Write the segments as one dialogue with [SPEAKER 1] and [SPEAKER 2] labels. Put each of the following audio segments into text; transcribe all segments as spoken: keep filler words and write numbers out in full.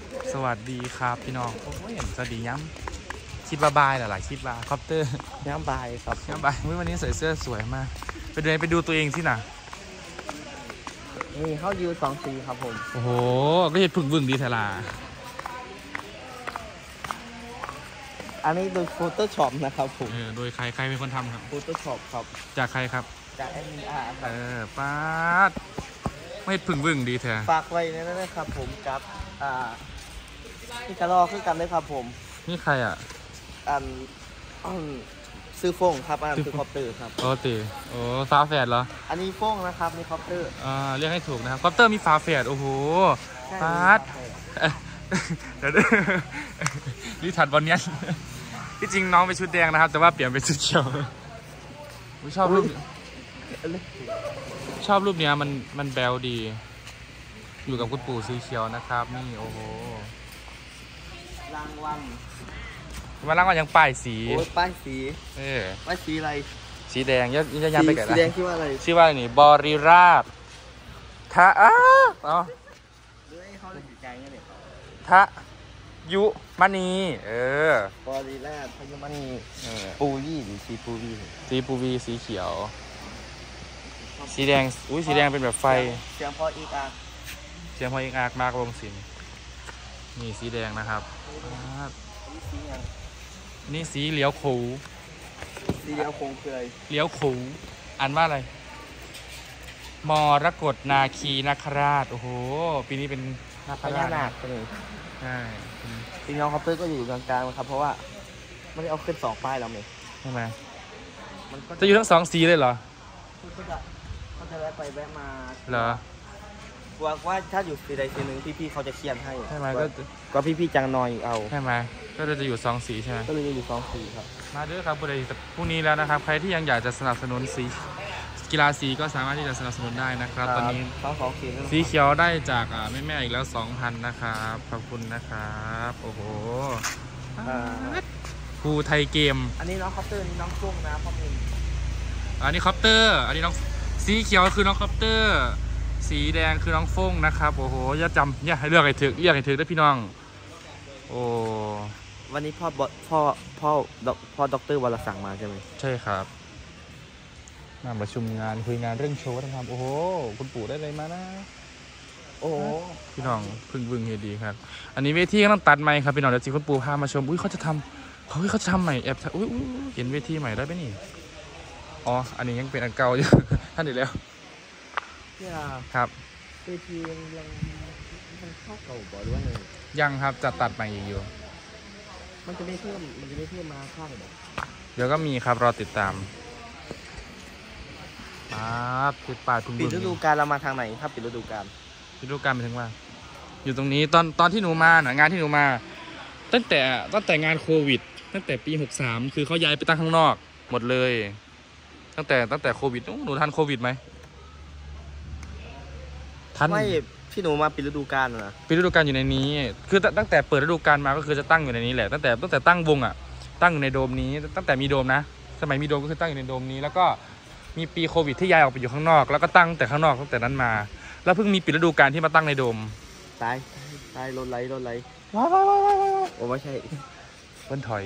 [SPEAKER 1] สวัสดีครับพี่น้องโอ้ยเห็นสวัสดีย้ำคิดว่าบายหลายๆคิดว่าคอปเตอร์
[SPEAKER 2] ย้ำบายครับ
[SPEAKER 1] ย้ำบายวันนี้ใส่เสื้อสวยมากไปดูไปดูตัวเองสินะ
[SPEAKER 2] นี่เข้ายูสองสีครับผม
[SPEAKER 1] โอ้โหก็เห็นพึ่งวึ่งดีเทลา
[SPEAKER 2] อันนี้โดย Photoshop นะครับผม
[SPEAKER 1] เออโดยใครใครเป็นคนทำครับ
[SPEAKER 2] Photoshop ครับ
[SPEAKER 1] จากใครครับ
[SPEAKER 2] จากแอดมินอาร์ครับ
[SPEAKER 1] เออป้าดไม่พึ่งวึ่งดีแท้
[SPEAKER 2] ฝากไว้นั่นนะครับผมกับอ่าพี่กระรอคือกันเลยครับผม
[SPEAKER 1] นี่ใครอ่ะ
[SPEAKER 2] อันอันซื้อฟงครับอันซื้อคอปเตอร์ครับ
[SPEAKER 1] โอ้ตีโอ้ฟ้าแฝดเหรอ
[SPEAKER 2] อันนี้ฟงนะครับนี่คอปเตอร์
[SPEAKER 1] อ่าเรียกให้ถูกนะครับคอปเตอร์มีฟ้าแฝดโอ้โหป้าดเดี๋ยวรีทัดบอลเนี้ยที่จริงน้องเป็นชุดแดงนะครับแต่ว่าเปลี่ยนเป็นชุดเขียวชอบรูปชอบรูปเนี้ยมันมันแบลดีอยู่กับคุณปู่สีเขียวนะครับนี่โอ้โห
[SPEAKER 2] รางวัล
[SPEAKER 1] มารางวัลยังป้ายสี
[SPEAKER 2] โอ้ยป้ายสี
[SPEAKER 1] เออ
[SPEAKER 2] ป้ายสีอะไร
[SPEAKER 1] สีแดงยัดยัดไปกัน
[SPEAKER 2] สีแดงชื่อว่าอะไร
[SPEAKER 1] ชื่อว่านี่บริราชทะอ้าอ๋อ
[SPEAKER 2] เรื่องเขาเลยใจเนี่ย
[SPEAKER 1] ทะยุมณีเอ
[SPEAKER 2] อบริราชพยุมณีปูวี่หรือสีปูวี่
[SPEAKER 1] สีปูวีสีเขียวสีแดงอุ้ยสีแดงเป็นแบบไฟ
[SPEAKER 2] เสียงพออีกอ่ะ
[SPEAKER 1] เสียงพออีกอากมากวงศิลป์นี่สีแดงนะครับนี่สีเหลียวขู
[SPEAKER 2] สีเหลียวคงเคย
[SPEAKER 1] เหลียวขูอ่านว่าอะไรมรกตนาคีนาคราชโอ้โหปีนี้เป็นนาคราช
[SPEAKER 2] นาคเลย
[SPEAKER 1] ใช่
[SPEAKER 2] ปีน้องคอปเตอร์ก็อยู่กลางๆครับเพราะว่าไม่ได้เอาขึ้นสองป้ายแล้วไหม
[SPEAKER 1] ใช่ไหมจะอยู่ทั้งสองสีเลยเหรอ
[SPEAKER 2] เขาจะเขาจะแวะไปแวะมา
[SPEAKER 1] เหรอ
[SPEAKER 2] ว่าว่าถ้าอยู่สีใดสีหนึ่งพี่ๆเขาจะเขียนให้
[SPEAKER 1] ใช่ไหมก็
[SPEAKER 2] ก็พี่ๆจังนอยเอา
[SPEAKER 1] ใช่ไหมก็เลยจะอยู่สองสีใช่ไหม
[SPEAKER 2] ก็เลยจะอยู่สองสีครับ
[SPEAKER 1] มาด้วยครับพรุ่งนี้แล้วนะครับใครที่ยังอยากจะสนับสนุนสีกีฬาสีก็สามารถที่จะสนับสนุนได้นะครับตอนนี้สีเขียวได้จากแม่แม่อีกแล้ว สองพัน นะครับขอบคุณนะครับโอ้โหภูไทยเกม
[SPEAKER 2] อันนี้น้องคอปเตอร์นี่น้องฟุ้งนะพ่อเอง
[SPEAKER 1] อันนี้คอปเตอร์อันนี้น้องสีเขียวคือน้องคอปเตอร์สีแดงคือน้องฟงนะครับโอ้โหอย่าจำอย่าให้เลือกให้ถึกเลือกให้ถึกได้พี่น้องโอ้
[SPEAKER 2] วันนี้พ่อพ่อพ่อพ่อด็อกเตอร์วรศักดิ์มาใช่ไหม
[SPEAKER 1] ใช่ครับมาประชุมงานคุยงานเรื่องโชว์นะครับโอ้โหคุณปู่ได้เลยมานะ
[SPEAKER 2] โอ้
[SPEAKER 1] พี่น้องพึ่งพึ่งเฮดีครับอันนี้เวทีก็ต้องตัดใหม่ครับพี่น้องเดี๋ยวจีคุณปู่พามาชมอุ้ยเขาจะทำเขาเขาจะทำใหม่แอบอุ้ยเห็นเวทีใหม่ได้ไหมนี่อ๋ออันนี้ยังเป็นอันเก่าอยู่ท่านอีกแล้วครับ
[SPEAKER 2] เวทียังมันเข้าเก่าบ่หรือว่าไง
[SPEAKER 1] ยังครับจะตัดใหม่อีกอยู่
[SPEAKER 2] มันจะไม่เพิ่มมันจะไม่เพิ่มมาข้างหรอ
[SPEAKER 1] เดี๋ยวก็มีครับรอติดตามครับปิดป่าทุ่ง
[SPEAKER 2] ปิดฤดูกาลเรามาทางไหนครับปิดฤดูกาล
[SPEAKER 1] ฤดูกาลเป็นถึงว่าอยู่ตรงนี้ตอนตอนที่หนูมาหน่ะงานที่หนูมาตั้งแต่ตั้งแต่งานโควิดตั้งแต่ปีหกสามคือเขาย้ายไปตั้งข้างนอกหมดเลยตั้งแต่ตั้งแต่โควิดหนูทันโควิดไหม
[SPEAKER 2] ทันไม่ที่หนูมาปิดฤดูกาลนะ
[SPEAKER 1] ปิดฤดูกาลอยู่ในนี้คือตั้งแต่เปิดฤดูกาลมาก็คือจะตั้งอยู่ในนี้แหละตั้งแต่ตั้งแต่ตั้งวงอ่ะตั้งอยู่ในโดมนี้ตั้งแต่มีโดมนะสมัยมีโดมก็คือตั้งอยู่ในโดมนี้แล้วก็มีปีโควิดที่ย้ายออกไปอยู่ข้างนอกแล้วก็ตั้งแต่ข้างนอกตั้งแต่นั้นมาแล้วเพิ่งมีปิดฤดูกาลที่มาตั้งในโดม
[SPEAKER 2] ตายตายรถไหลรถไหล
[SPEAKER 1] ว้าวว้าวว้าวว้าว
[SPEAKER 2] โอ้ไม่ใช่
[SPEAKER 1] เพิ่นถอย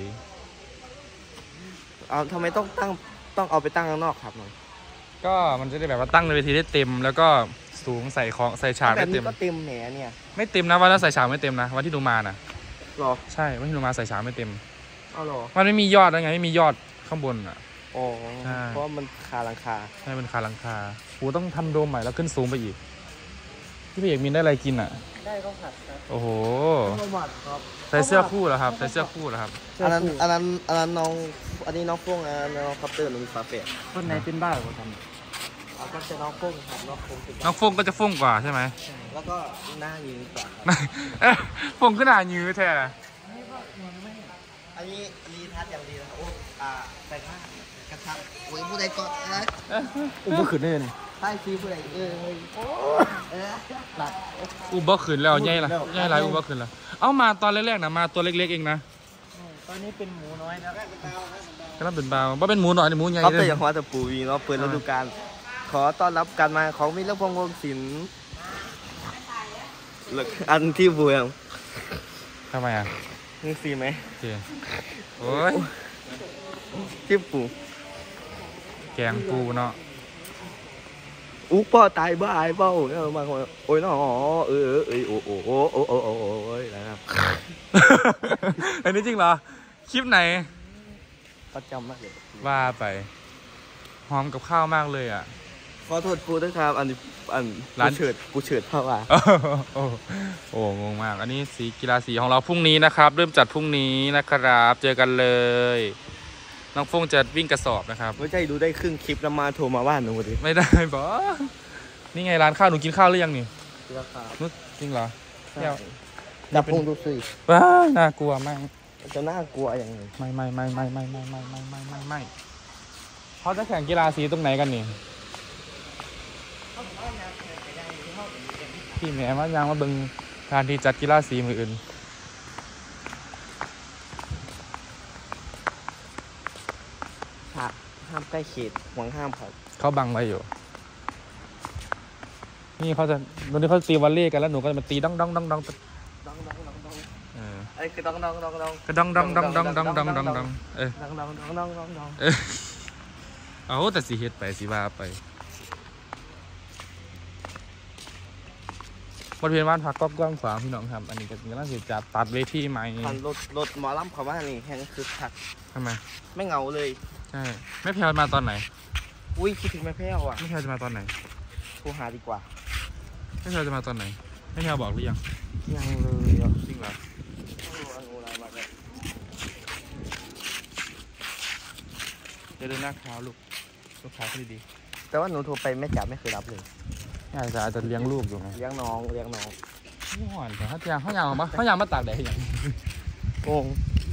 [SPEAKER 2] เอาทำไมต้องตั้งต้องเอาไปตั้งข้างนอกครับหน่อย
[SPEAKER 1] ก็มันจะได้แบบว่าตั้งในเวทีได้เต็มแล้วก็สูงใส่ของใส่ฉากได้เต็ม
[SPEAKER 2] ก็เต็มแหนเนี่ย
[SPEAKER 1] ไม่เต็มนะวันแล้วใส่ฉากไม่เต็มนะวันที่หนูมาน่ะ
[SPEAKER 2] หรอ
[SPEAKER 1] ใช่วันที่หนูมาใส่ฉากไม่เต็ม
[SPEAKER 2] อ๋อหรอ
[SPEAKER 1] มันไม่มียอดแล้วไงไม่มียอดข้างบนอ่ะ
[SPEAKER 2] อ๋อเพราะมันคาหลังคา
[SPEAKER 1] ใช่มันคาหลังคากูต้องทำโดมใหม่แล้วขึ้นสูงไปอีกพี่พี่เอกมินได้อะไรกินอ่ะ
[SPEAKER 2] ได้ข้าวผัดครับ
[SPEAKER 1] โอ้โห
[SPEAKER 2] ข้าวผัดครับ
[SPEAKER 1] ใส่เสื้อคู่เหรอครับใส่เสื้อคู่เหรอครับ
[SPEAKER 2] อันนั้นอันนั้นอันนั้นน้องอันนี้น้องฟงอันน้องคอปเตอร์น้องฟาเฟ่
[SPEAKER 1] คนไหนเป็นบ้าคนทำ
[SPEAKER 2] เอาก็จะน้องฟงครับน้องฟง
[SPEAKER 1] น้องฟงก็จะฟงกว่าใช่ไหม
[SPEAKER 2] แล้วก็หน้ายืดกว่า
[SPEAKER 1] ฟงก็หน้ายืดแท้
[SPEAKER 2] อันนี้รีทัชอย่างดีนะครับโอ้อ่าใส่ผ้ากระชับโอ้ยผู้ใดก็นะ
[SPEAKER 1] อุ้มบ่ขึ้นได้เลย
[SPEAKER 2] ใช่ซีผู้ใดเออเออหลัก
[SPEAKER 1] อุ้มบ่ขึ้นแล้วใหญ่ละใหญ่ไรอุ้มบ่ขึ้นแล้วเอามาตอนแรกๆนะมาตัวเล็กๆเองนะ
[SPEAKER 2] ตอนนี้เป็นหมูน้อยนะ
[SPEAKER 1] ก็ต้องเป็นเบาว่าเป็นหมูหน่อยหมูใหญ่
[SPEAKER 2] เขาเตะอย่างหัวตะปูวีเนาะเปิดฤดูกาลขอต้อนรับการมาของมิตรพงศ์วงศิลป์อันที่บูยัง
[SPEAKER 1] ทำไมอ่ะ
[SPEAKER 2] นี่ฟรีไหม
[SPEAKER 1] โอเคโอ้ย
[SPEAKER 2] จิ้มปู
[SPEAKER 1] แกงปูเนาะ
[SPEAKER 2] อุ๊กพ่อตายบ้าไอ้เป้าเออมาโอ้ยน้อเออเออเออโอ้โอ้โอ้โอ้โอ้โอ้โอ้ยนะครับ
[SPEAKER 1] อันนี้จริงเหรอ คลิปไหน
[SPEAKER 2] ประจำมากเลย
[SPEAKER 1] ว่าไปหอมกับข้าวมากเลยอ่ะ
[SPEAKER 2] ขอโทษปูด้วยครับอันอัน
[SPEAKER 1] ร้าน
[SPEAKER 2] ปูเฉิดปูเฉิดพ่อว่า
[SPEAKER 1] โอ้โอ้โอ้งงมาก อันนี้สีกีฬาสีของเราพรุ่งนี้นะครับ เริ่มจัดพรุ่งนี้นะครับ เจอกันเลย น้องฟงจะวิ่งกระสอบนะครับ
[SPEAKER 2] ไม่ใช่ดูได้ครึ่งคลิปแล้วมาโทรมาว่าหนูดิ
[SPEAKER 1] ไม่ได้บอนี่ไงร้านข้าวหนูกินข้าวหรือยังนี่
[SPEAKER 2] ราคา
[SPEAKER 1] นุชจริงเหรอ
[SPEAKER 2] ใช่จับพุงดูสิ
[SPEAKER 1] ว้าน่ากลัวมาก
[SPEAKER 2] จะน่ากลัวอย่างไร
[SPEAKER 1] ไม่ไม่ไม่ไม่ไม่ไม่ไม่ไม่ไม่ไม่ไม่เขาจะแข่งกีฬาสีตรงไหนกันนี่พี่แม่มายังมาเบิ่งการที่จัดกีฬาสีมืออื่น
[SPEAKER 2] ค่ะห้ามใกล้เขตหวังห้ามครับ
[SPEAKER 1] เขาบังไว้อยู่ นี่เขาจะตอนนี้เขาตีวอลเลย์กันแล้วหนูก็จะมาตีดองดองดองดอง
[SPEAKER 2] ดองดองดองดอง
[SPEAKER 1] เออ
[SPEAKER 2] ไอ้คือดองดองดองดอง
[SPEAKER 1] ก็ดองดองดองดองดองดองดองดองเออ
[SPEAKER 2] ดองดองดองดองดองดอง
[SPEAKER 1] เออเอาแต่สีเฮ็ดไปสีว่าไปบริเวณบ้านพักก็กว้างขวางพี่น้องครับ อันนี้ก็กำลังจะจัดตัดเวทีใหม่
[SPEAKER 2] พันรถรถหมอลำเขาว่านี่แห้งคือคัก
[SPEAKER 1] ทำไม
[SPEAKER 2] ไม่เหงาเลย
[SPEAKER 1] ใช่แม่แพรวมาตอนไหน
[SPEAKER 2] อุ้ยคิดถึงแม่แพ้วอ่ะ
[SPEAKER 1] แม่แพรวจะมาตอนไหน
[SPEAKER 2] โทรหาดีกว่า
[SPEAKER 1] แม่แพรวจะมาตอนไหนแม่แพรวบอกหรือยัง
[SPEAKER 2] ยังเลยอ่ะ
[SPEAKER 1] จริงเหรอ
[SPEAKER 2] ต้องรู้อันรู้อะไรมาเลย
[SPEAKER 1] เดี๋ยวเดินหน้าขาวลูกลูกขาวให้ดี
[SPEAKER 2] แต่ว่าหนูโทรไปแม่จ๋าไม่เคยรับเลย
[SPEAKER 1] ๆอาจจะอาจจะเลี้ยงลูกอยู่ไง
[SPEAKER 2] เลี้ยงน้องเลี้ยงน้อง
[SPEAKER 1] ไม่ห่อนแต่เขายางเขายางมาเขายางมาตากแดดอย่าง
[SPEAKER 2] งง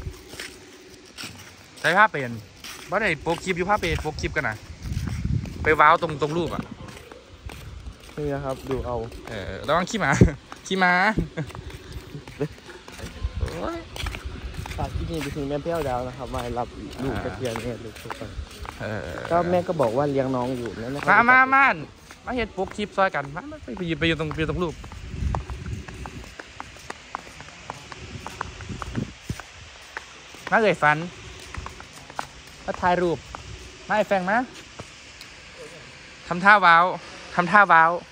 [SPEAKER 1] ใช้ผ้าเป็นว่าได้โปกคลิปอยู่ผ้าเป็นโปกคลิปกันนะไปว้าวตรงตรงรูปอ่ะ
[SPEAKER 2] นี่นะครับดูเอา
[SPEAKER 1] เออระวังขี้หมา ขี้หมาโอ้ย
[SPEAKER 2] ฝากที่นี่ไปถึงแม่แพ้วดาวนะครับมารับลูกตะเคียนเนี่ยลูกทุกคน
[SPEAKER 1] เออ
[SPEAKER 2] ก็แม่ก็บอกว่าเลี้ยงน้องอยู่นั่นนะ
[SPEAKER 1] มามามามาเห็ดโปกคลิปซอยกันมามาไปไปยืนไปยืนตรงไปยืนตรงรูปมาเอ่ยฟันมาถ่ายรูปมาไอ้แฟงมาทำท่าว้าวทำท่าว้าว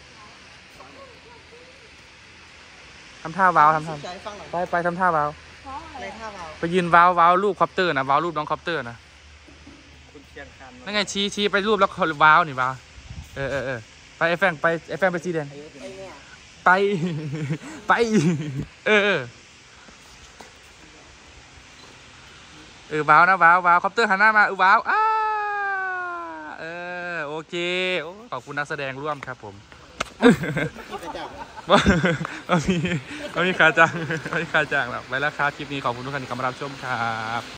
[SPEAKER 1] ทำท่าว้าวทำท่าไปไปทำท่าว้าว
[SPEAKER 2] ในท่าเรา
[SPEAKER 1] ไปยืนว้าวว้าวรูปคอปเตอร์นะว้าวรูปน้องคอปเตอร์นะ
[SPEAKER 2] คุณเชียงคาน
[SPEAKER 1] นั่นไงชี้ชี้ไปรูปแล้วว้าวนี่ว้าวเออเออเออไปไอ้แฟงไปไอ้แฟงไปสีแดง
[SPEAKER 2] ไอ้เนี่ย
[SPEAKER 1] ไป ไป เออเออเออว้าวนะว้าวว้าวคอปเตอร์หันหน้ามาเออว้าวอ้าเออโอเคโอ้ขอบคุณนักแสดงร่วมครับผมว่ามีว่ามีขาจังว่ามีขาจังแล้วไปแล้วครับคลิปนี้ขอบคุณทุกท่านที่เข้ามารับชมครับ